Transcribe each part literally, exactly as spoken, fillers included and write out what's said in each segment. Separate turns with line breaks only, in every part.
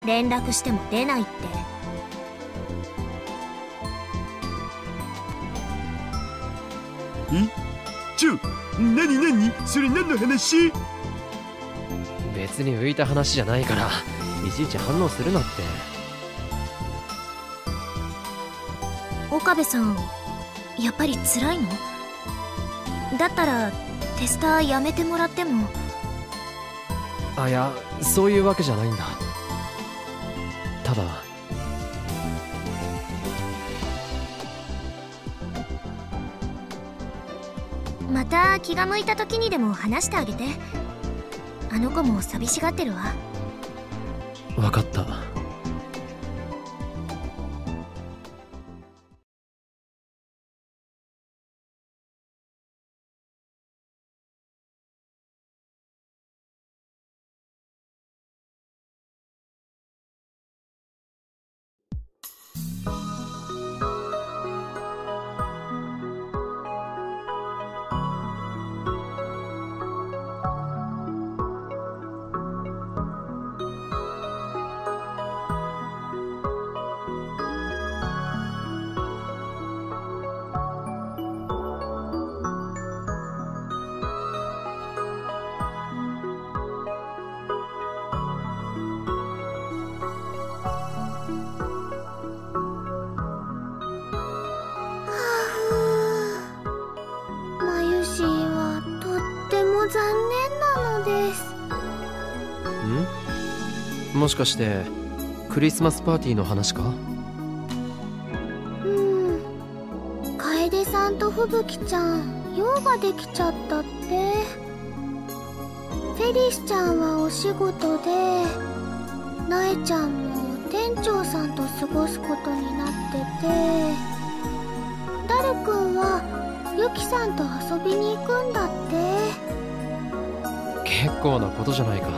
連絡しても出ないって。
え？ちょ、なになに？それ何の話？
別に浮いた話じゃないからいちいち反応するなって。
岡部さん、やっぱり辛いの？だったらテスターやめてもらっても。
あ、いや、そういうわけじゃないんだ。ただ
また気が向いた時にでも話してあげて。あの子も寂しがってるわ。
分かった。
残念なのです。
ん？もしかしてクリスマスパーティーの話か？
うん。楓さんと吹雪ちゃん用ができちゃったって。フェリスちゃんはお仕事で、ナエちゃんも店長さんと過ごすことになってて、ダルくんはユキさんと遊びに行くんだって。
結構なことじゃないか。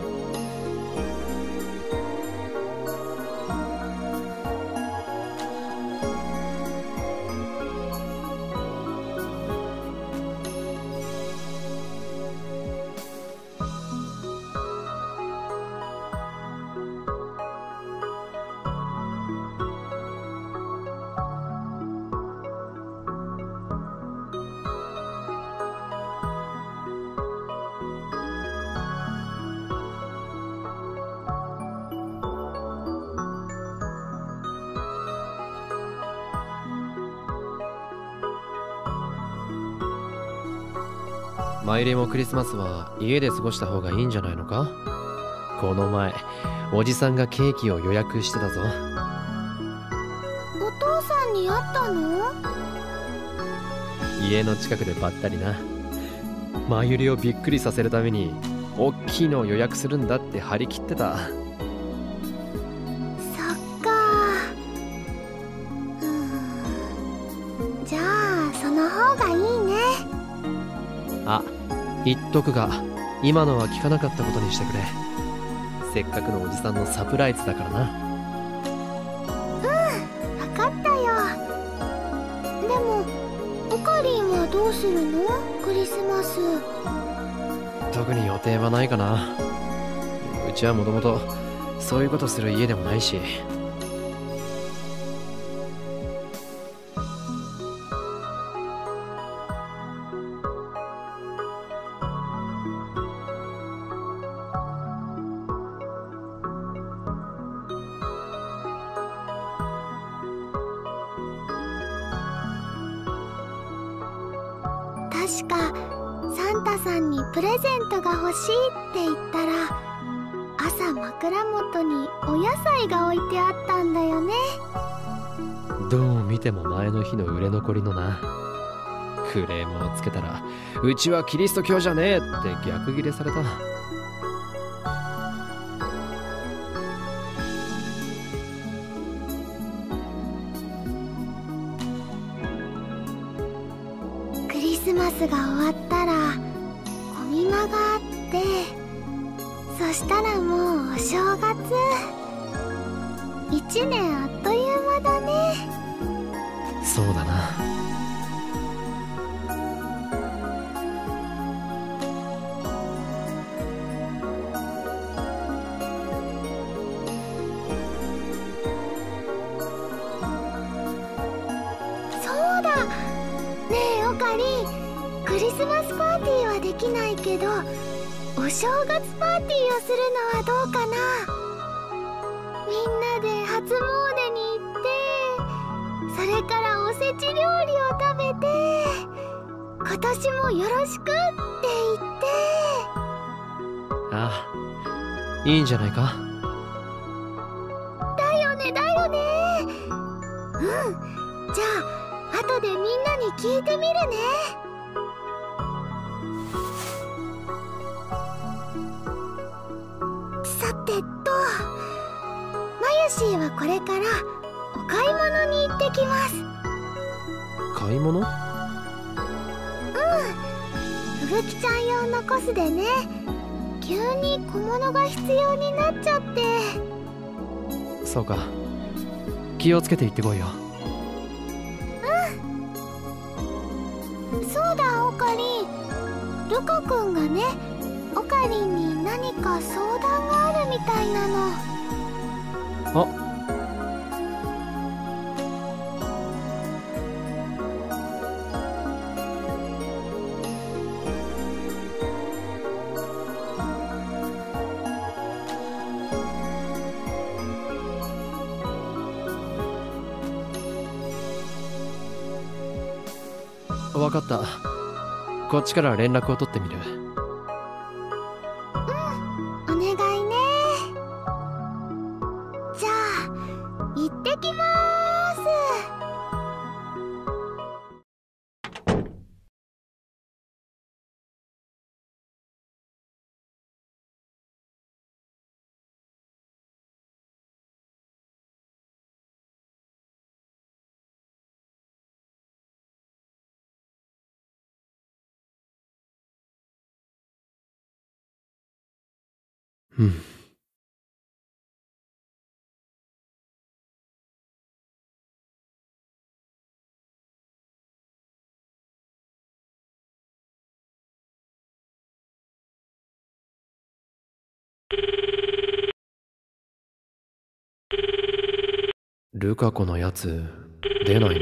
マイリもクリスマスは家で過ごした方がいいんじゃないのか？この前おじさんがケーキを予約してたぞ。
お父さんに会ったの？
家の近くでばったりな。マユリをびっくりさせるためにおっきいのを予約するんだって張り切ってた。
そっか。うーん、じゃあその方がいいね。
あ、言っとくが今のは聞かなかったことにしてくれ。せっかくのおじさんのサプライズだからな。
うん、分かったよ。でもオカリンはどうするの？クリスマス。
特に予定はないかな。うちはもともとそういうことする家でもないし。
確かサンタさんにプレゼントが欲しいって言ったら、朝枕元にお野菜が置いてあったんだよね。
どう見ても前の日の売れ残りのな。クレームをつけたらうちはキリスト教じゃねえって逆ギレされた。
クリスマスが終わったらコミマがあって、そしたらもうお正月。一年あっという間だね。
そうだな。
かりん、クリスマスパーティーはできないけどお正月パーティーをするのはどうかな。みんなで初詣に行って、それからおせち料理を食べて、今年もよろしくって言って。
ああ、いいんじゃないか。
だよねだよね。うん、じゃあ後でみんなに聞いてみるね。さてと、マユシーはこれからお買い物に行ってきます。
買い物？
うん、ふぶきちゃん用のコスでね、急に小物が必要になっちゃって。
そうか、気をつけて行ってこいよ。
うん、そうだ、オカリン。ルカ君がね、オカリンに何か相談があるみたいなの。
あ、わかった。こっちから連絡を取ってみる。
うん、お願いね。じゃあ行ってきまーす。
うん。ルカ子のやつ出ないな。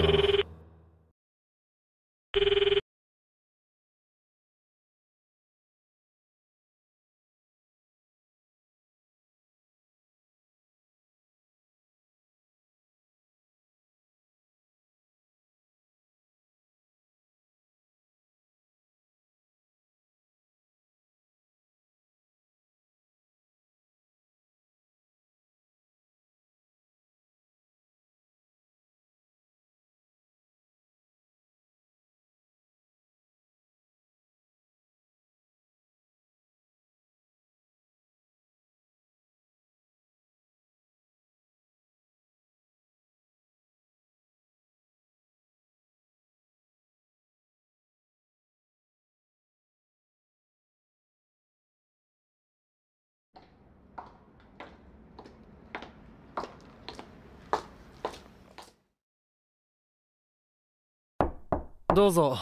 どうぞ。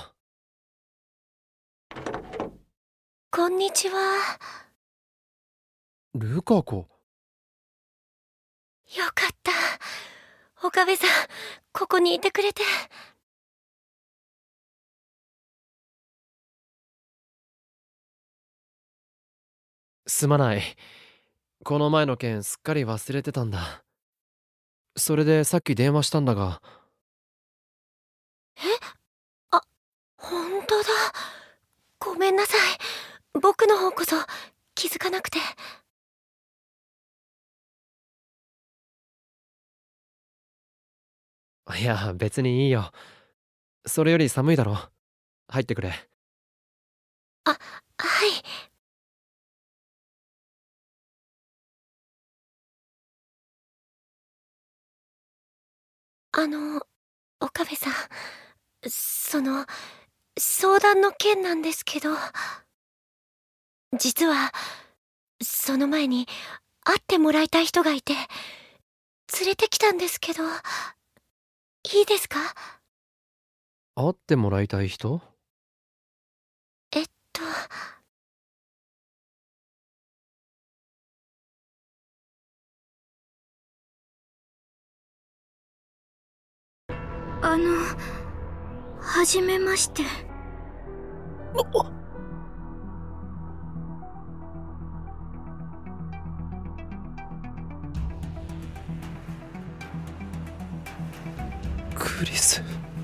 こんにちは。
ルカ子。
よかった。岡部さん、ここにいてくれて。
すまない。この前の件すっかり忘れてたんだ。それでさっき電話したんだが。
え？あ、ほんとだ。ごめんなさい。僕の方こそ気づかなくて。
いや、別にいいよ。それより寒いだろ。入ってくれ。
あ、はい。あの、岡部さん、その、相談の件なんですけど、実は、その前に会ってもらいたい人がいて、連れてきたんですけど、いいですか？
会ってもらいたい人？
えっと、あの、はじめまして。
クリス、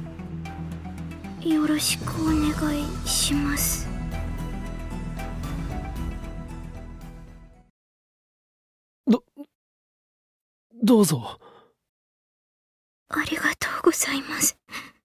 よろしくお願いします。
どどうぞ。
ありがとうございます。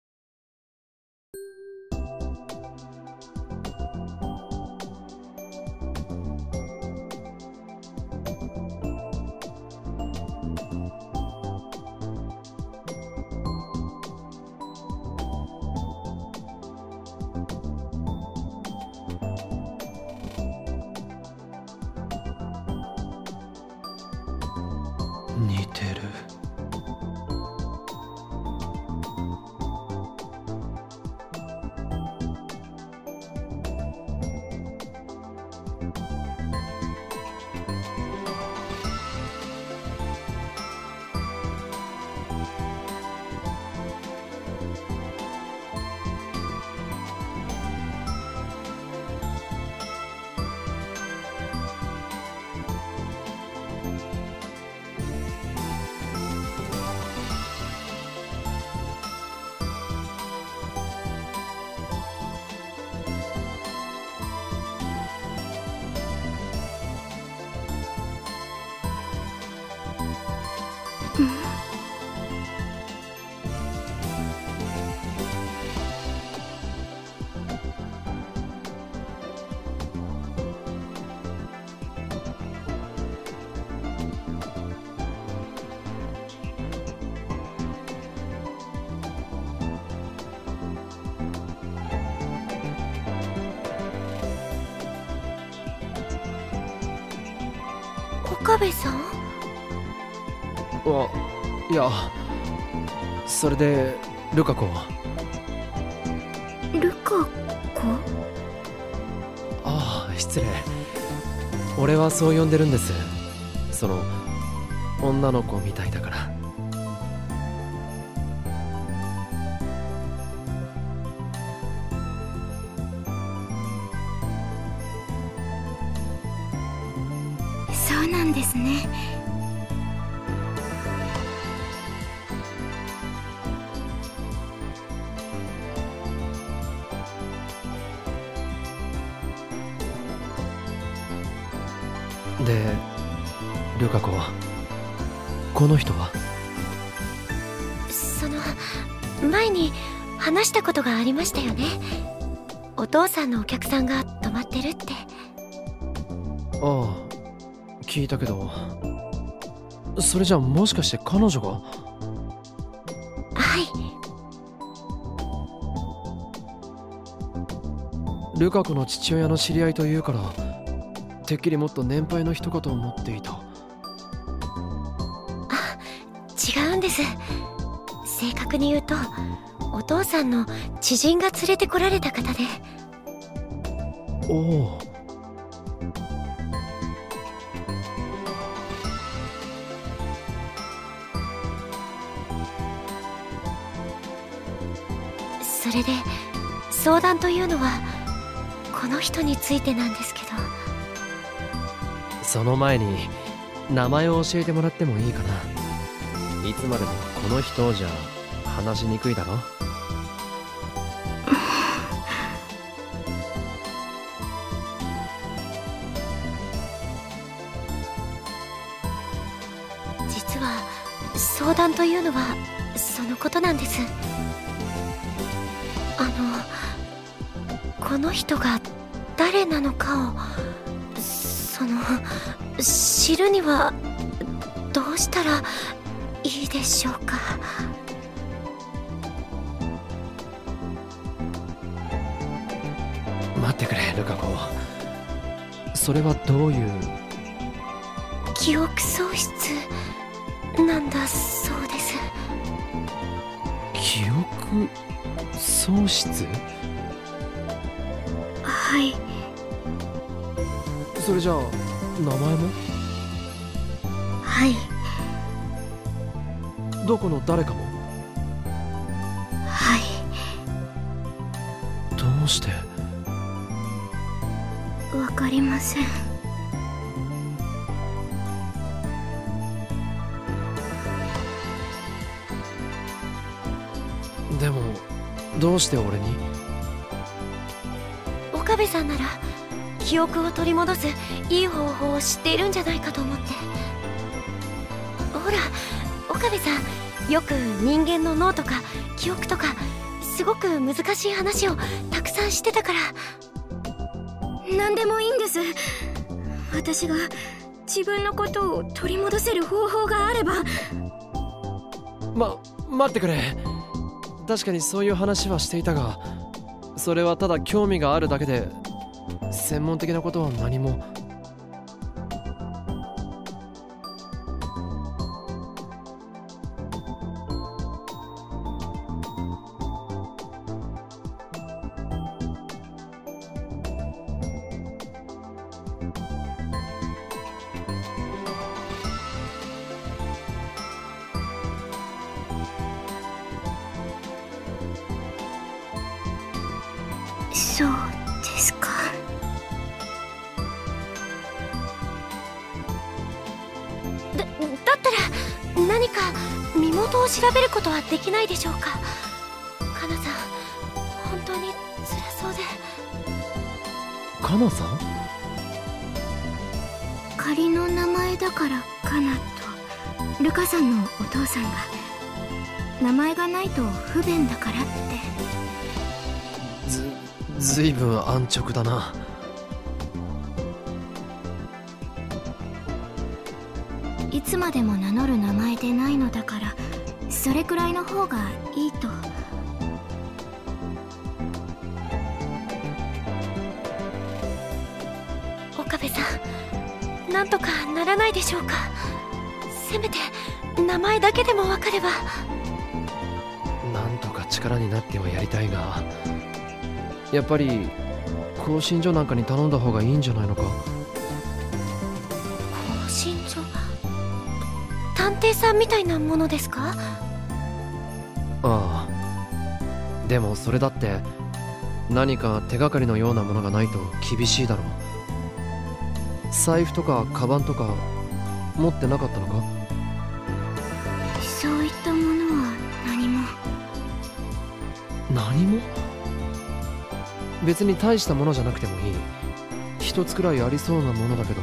似てる。
岡部さん？
あ、いや、それでルカ子は？
ルカ子？
ああ、失礼。俺はそう呼んでるんです。その女の子みたいだから。
そうなんですね。
で、ルカ子は？この人は？
その前に話したことがありましたよね。お父さんのお客さんが泊まってるって。
ああ、聞いたけど、それじゃあもしかして彼女が？
はい。
ルカ子の父親の知り合いというから、てっきりもっと年配の人かと思っていた。
あ、違うんです。正確に言うとお父さんの知人が連れてこられた方で。
おお。
それで相談というのはこの人についてなんですけど。
その前に名前を教えてもらってもいいかな。いつまでもこの人じゃ話しにくいだろ。
実は相談というのはそのことなんです。あのこの人が誰なのかをその知るにはどうしたらいいでしょうか。
待ってくれ、ルカ子。それはどういう？
記憶喪失なんだそうです。
記憶喪失？
はい。
それじゃあ名前も？
はい。
どこの誰かも？
はい。
どうして？
わかりません。
でもどうして俺に？
岡部さんなら記憶を取り戻すいい方法を知っているんじゃないかと思って。ほら、岡部さんよく人間の脳とか記憶とかすごく難しい話をたくさんしてたから。何でもいいんです。私が自分のことを取り戻せる方法があれば。
ま、待ってくれ。確かにそういう話はしていたが、それはただ興味があるだけで専門的なことは何も。
そうですか。だ、だったら何か身元を調べることはできないでしょうか。カナさん、本当に辛そうで。
カナさん？
仮の名前だからカナと、ルカさんのお父さんが名前がないと不便だからって。
ず、ずいぶん安直だな。
いつまでも名乗る名前でないのだから、それくらいの方がいいと。岡部さん、なんとかならないでしょうか。せめて名前だけでも分かれば。
なんとか力になってはやりたいが、やっぱり興信所なんかに頼んだ方がいいんじゃないのか。
興信所？探偵さんみたいなものですか？
ああ、でもそれだって何か手がかりのようなものがないと厳しいだろう。財布とかカバンとか持ってなかったのか？
そういったものは何も。
何も？別に大したものじゃなくてもいい。一つくらいありそうなものだけど。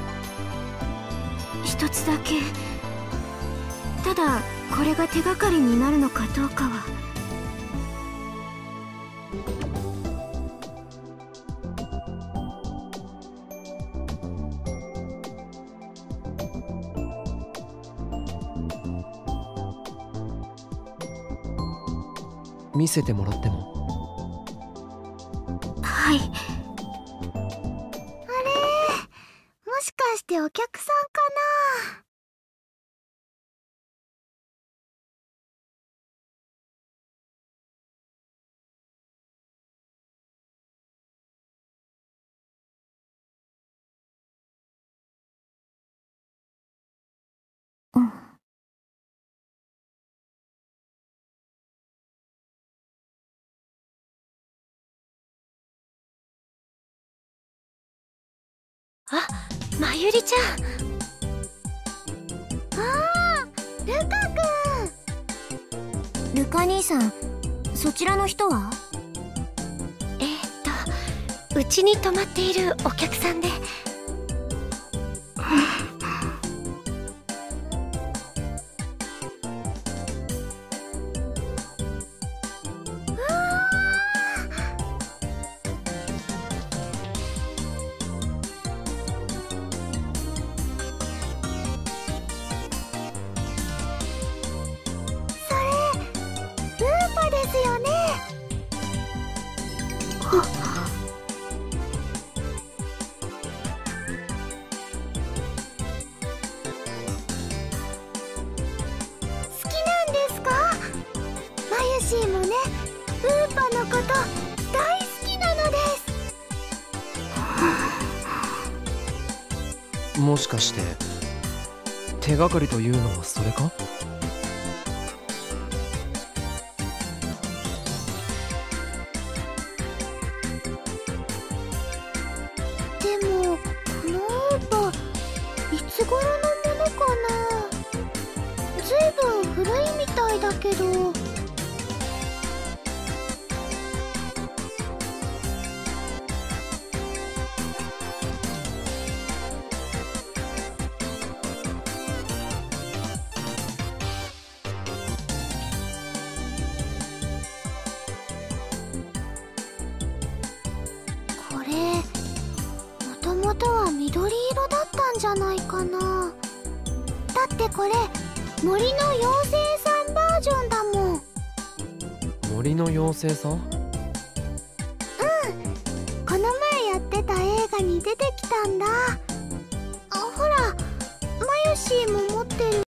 一つだけ。ただこれが手がかりになるのかどうかは。
見せてもらっても？
はい。あれ、もしかしてお客さんかな？うん。あ、まゆりちゃん。あー、ルカくん。ルカ兄さん、そちらの人は？えー、っとうちに泊まっているお客さんで。ですよね。はっ。好きなんですか？マユシーもね、ウーパのこと大好きなのです。
もしかして手がかりというのはそれか？
手ずいぶん古いみたいだけど。これもともとは緑色だったんじゃないかな。だってこれ森の妖精さんバージョンだもん。
森の妖精さん？うん、
この前やってた映画に出てきたんだ。あ、ほらマヨシーも持ってる。